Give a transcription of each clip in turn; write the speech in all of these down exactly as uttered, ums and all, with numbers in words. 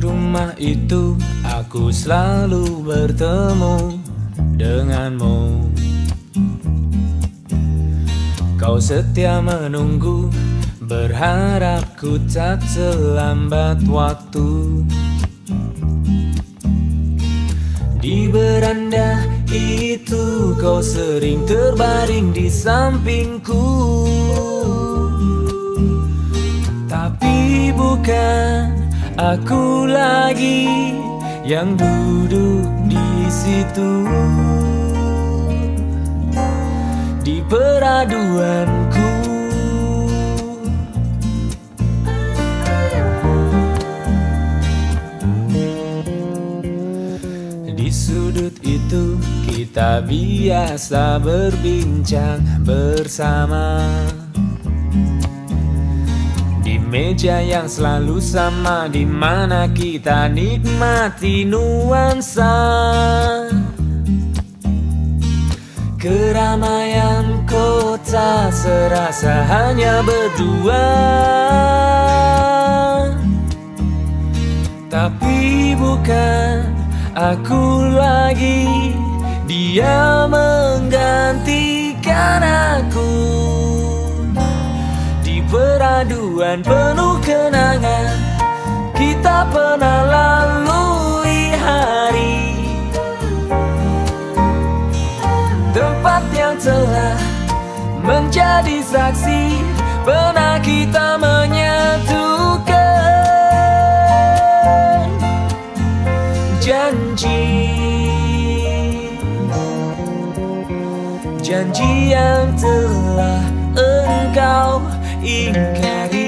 rumah itu aku selalu bertemu denganmu. Kau setia menunggu, berharap ku tak selambat waktu. Di beranda itu kau sering terbaring di sampingku, tapi bukan aku lagi yang duduk di situ. Di peraduanku, di sudut itu kita biasa berbincang bersama. Di meja yang selalu sama, di mana kita nikmati nuansa. Keramaian kota serasa hanya berdua, tapi bukan aku lagi, dia menggantikan aku. Di peraduan penuh kenangan, kita pernah lalui hari, tempat yang telah menjadi saksi, pernah kita menyatukan janji, janji yang telah engkau ingkari.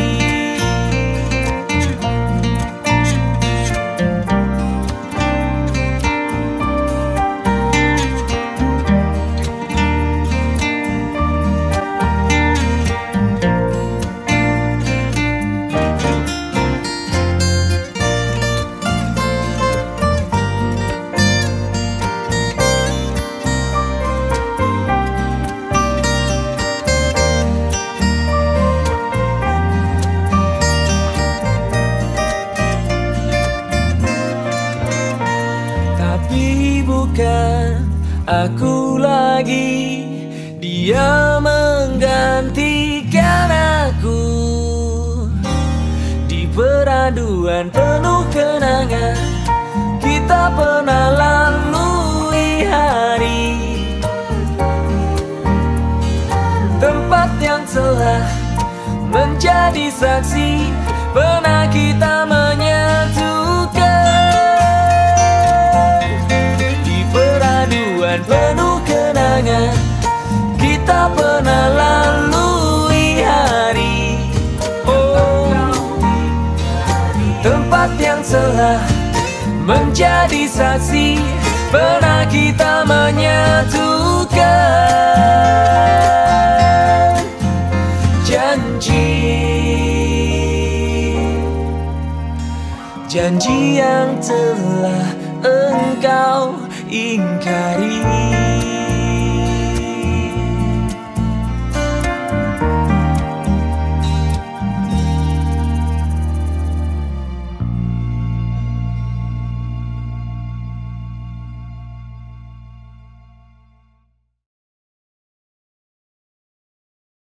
Tapi bukan aku lagi, dia menggantikan aku. Di peraduan penuh kenangan, kita pernah lalui hari, tempat yang telah menjadi saksi, pernah kita menyatukan. Penuh kenangan, kita pernah lalui hari, oh, tempat yang telah menjadi saksi, pernah kita menyatukan janji, janji yang telah engkau ingkari.